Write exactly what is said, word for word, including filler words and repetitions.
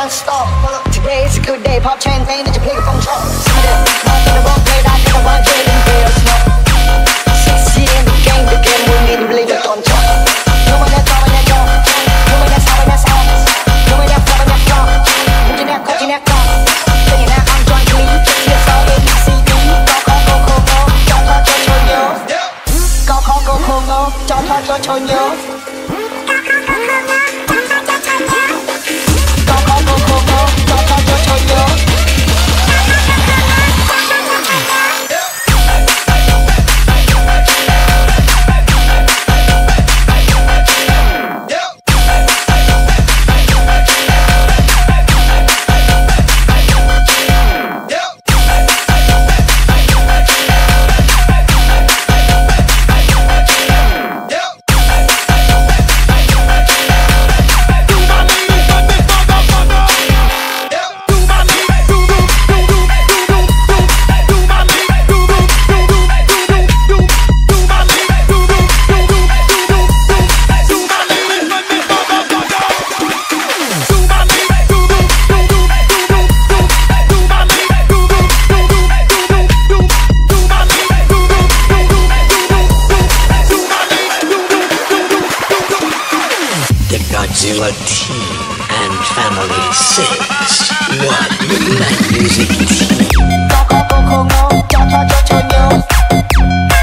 don't stop. Today's a good day, pop champagne and you play a phone shop. See that, not in the wrong play, I never want to in there, smoke. Six years in the game, the game will need to believe it on top. No one that's all in that job, no one that's all in that song, no one that's all in that flop. Putting that, coaching that clock, saying that I'm John Clee, T S O, A B C D, go, go, go, go, go, don't touch your chonyo. Go, go, go, go, go, don't touch your chonyo. Godzilla team and family six. What Midnight Music. Go, go, go, go, go, don't touch your chonyo.